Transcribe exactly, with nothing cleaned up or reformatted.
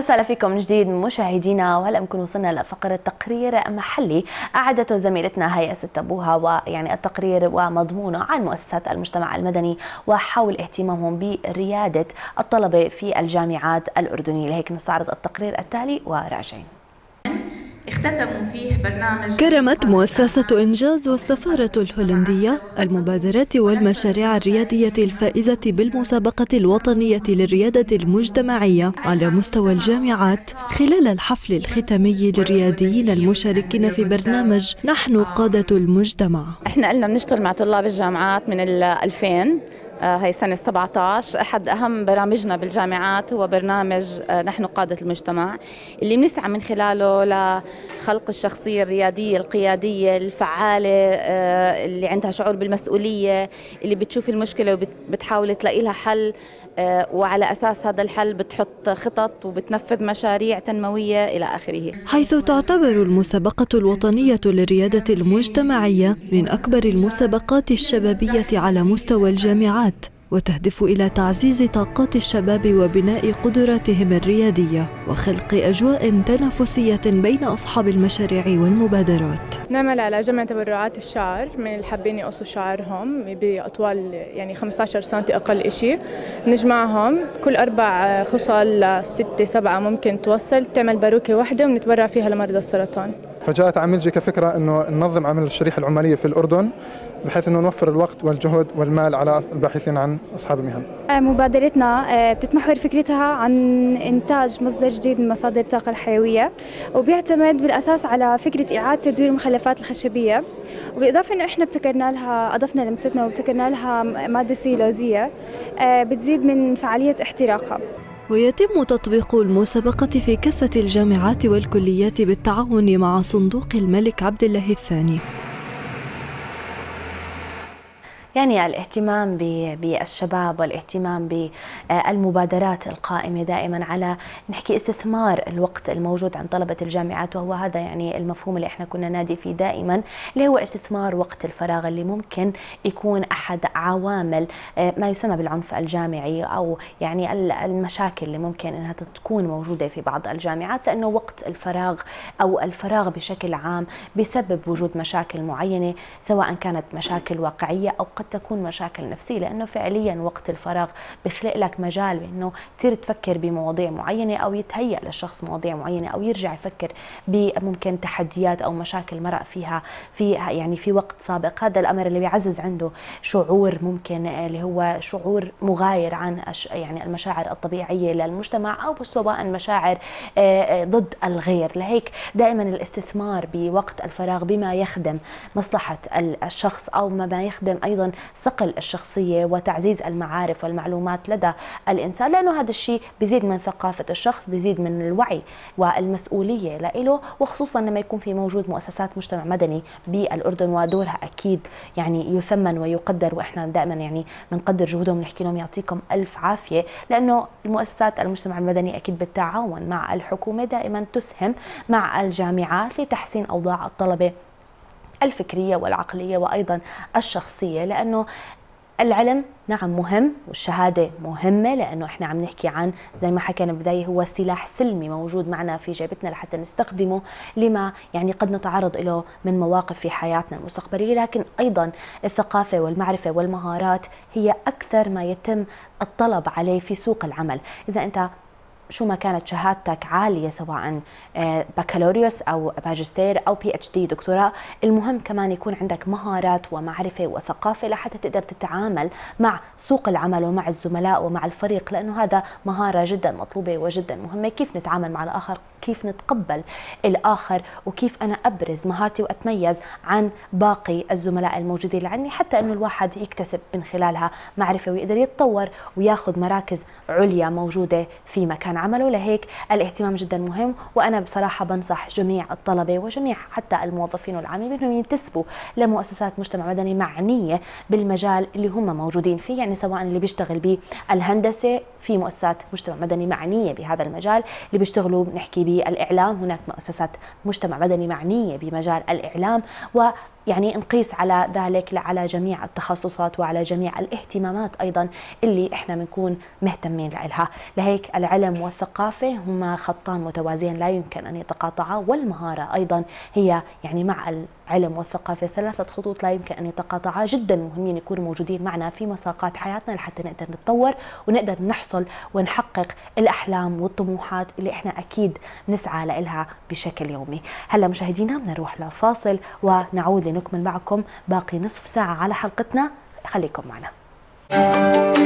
وسهلا فيكم من جديد مشاهدينا، وهلا بنكون وصلنا لفقره تقرير محلي اعدته زميلتنا هيا ست ابوها، ويعني التقرير ومضمونه عن مؤسسات المجتمع المدني وحول اهتمامهم برياده الطلبه في الجامعات الاردنيه. لهيك نستعرض التقرير التالي وراجعين. اختتموا فيه برنامج. كرمت مؤسسة إنجاز والسفارة الهولندية المبادرات والمشاريع الريادية الفائزة بالمسابقة الوطنية للريادة المجتمعية على مستوى الجامعات خلال الحفل الختامي للرياديين المشاركين في برنامج نحن قادة المجتمع. احنا قلنا بنشتغل مع طلاب الجامعات من ألفين، هي سنة سبعة عشر. أحد أهم برامجنا بالجامعات هو برنامج نحن قادة المجتمع، اللي بنسعى من خلاله لخلق الشخصية الريادية القيادية الفعالة، اللي عندها شعور بالمسؤولية، اللي بتشوف المشكلة وبتحاول تلاقي لها حل، وعلى أساس هذا الحل بتحط خطط وبتنفذ مشاريع تنموية إلى آخره. حيث تعتبر المسابقة الوطنية للريادة المجتمعية من أكبر المسابقات الشبابية على مستوى الجامعات، وتهدف إلى تعزيز طاقات الشباب وبناء قدراتهم الريادية وخلق أجواء تنافسية بين أصحاب المشاريع والمبادرات. نعمل على جمع تبرعات الشعر من اللي حابين يقصوا شعرهم بأطوال يعني خمسة عشر سنتي أقل إشي، نجمعهم كل أربع خصال ستة سبعة ممكن توصل، تعمل باروكة واحدة ونتبرع فيها لمرضى السرطان. فجاءت عملجي كفكرة أنه ننظم عمل الشريحة العمالية في الأردن بحيث أنه نوفر الوقت والجهد والمال على الباحثين عن أصحاب المهن. مبادرتنا بتتمحور فكرتها عن إنتاج مصدر جديد من مصادر الطاقة الحيوية، وبيعتمد بالأساس على فكرة إعادة تدوير المخلفات الخشبية، وبالإضافة إنه إحنا ابتكرنا لها أضفنا لمستنا وابتكرنا لها مادة سيلوزية بتزيد من فعالية احتراقها. ويتم تطبيق المسابقة في كافة الجامعات والكليات بالتعاون مع صندوق الملك عبد الله الثاني. يعني الاهتمام بالشباب والاهتمام بالمبادرات القائمة دائما على نحكي استثمار الوقت الموجود عند طلبة الجامعات، وهو هذا يعني المفهوم اللي احنا كنا نادي فيه دائما، اللي هو استثمار وقت الفراغ اللي ممكن يكون أحد عوامل ما يسمى بالعنف الجامعي، أو يعني المشاكل اللي ممكن أنها تكون موجودة في بعض الجامعات، لأنه وقت الفراغ أو الفراغ بشكل عام بسبب وجود مشاكل معينة، سواء كانت مشاكل واقعية أو قد تكون مشاكل نفسية، لأنه فعليا وقت الفراغ بخلق لك مجال بأنه تصير تفكر بمواضيع معينة، أو يتهيأ للشخص مواضيع معينة، أو يرجع يفكر بممكن تحديات أو مشاكل مرق فيها في يعني في وقت سابق. هذا الأمر اللي بيعزز عنده شعور ممكن اللي هو شعور مغاير عن يعني المشاعر الطبيعية للمجتمع، أو سواء مشاعر ضد الغير. لهيك دائما الاستثمار بوقت الفراغ بما يخدم مصلحة الشخص، أو ما يخدم أيضا صقل الشخصية وتعزيز المعارف والمعلومات لدى الإنسان، لأنه هذا الشيء بيزيد من ثقافة الشخص، بيزيد من الوعي والمسؤولية له، وخصوصا لما يكون في موجود مؤسسات مجتمع مدني بالأردن، ودورها أكيد يعني يثمن ويقدر، وإحنا دائما يعني بنقدر جهودهم، نحكي لهم يعطيكم ألف عافية، لأنه المؤسسات المجتمع المدني أكيد بالتعاون مع الحكومة دائما تسهم مع الجامعات لتحسين أوضاع الطلبة الفكرية والعقلية وأيضا الشخصية، لأنه العلم نعم مهم والشهادة مهمة، لأنه إحنا عم نحكي عن زي ما حكينا بالبداية هو سلاح سلمي موجود معنا في جيبتنا لحتى نستخدمه لما يعني قد نتعرض له من مواقف في حياتنا المستقبلية، لكن أيضا الثقافة والمعرفة والمهارات هي أكثر ما يتم الطلب عليه في سوق العمل. إذا أنت شو ما كانت شهادتك عالية، سواء بكالوريوس أو ماجستير أو بي اتش دي دكتوراه، المهم كمان يكون عندك مهارات ومعرفة وثقافة لحتى تقدر تتعامل مع سوق العمل ومع الزملاء ومع الفريق، لأنه هذا مهارة جدا مطلوبة وجدا مهمة. كيف نتعامل مع الآخر، كيف نتقبل الآخر، وكيف أنا أبرز مهارتي وأتميز عن باقي الزملاء الموجودين اللي عندي، حتى أنه الواحد يكتسب من خلالها معرفة ويقدر يتطور وياخذ مراكز عليا موجودة في مكان عمله. لهيك الاهتمام جدا مهم، وأنا بصراحة بنصح جميع الطلبة وجميع حتى الموظفين والعاملين بأنهم ينتسبوا لمؤسسات مجتمع مدني معنية بالمجال اللي هم موجودين فيه، يعني سواء اللي بيشتغل بالهندسة في مؤسسات مجتمع مدني معنية بهذا المجال، اللي بيشتغلوا بنحكي بالإعلام هناك مؤسسات مجتمع مدني معنية بمجال الإعلام، و يعني نقيس على ذلك على جميع التخصصات وعلى جميع الاهتمامات أيضا اللي إحنا بنكون مهتمين لها. لهيك العلم والثقافة هما خطان متوازيين لا يمكن أن يتقاطعا، والمهارة أيضا هي يعني مع العلم والثقافة ثلاثة خطوط لا يمكن أن يتقاطعا، جدا مهمين يكونوا موجودين معنا في مساقات حياتنا لحتى نقدر نتطور ونقدر نحصل ونحقق الأحلام والطموحات اللي إحنا أكيد نسعى لها بشكل يومي. هلا مشاهدينا بنروح لفاصل ونعود لنكمل معكم باقي نصف ساعة على حلقتنا، خليكم معنا.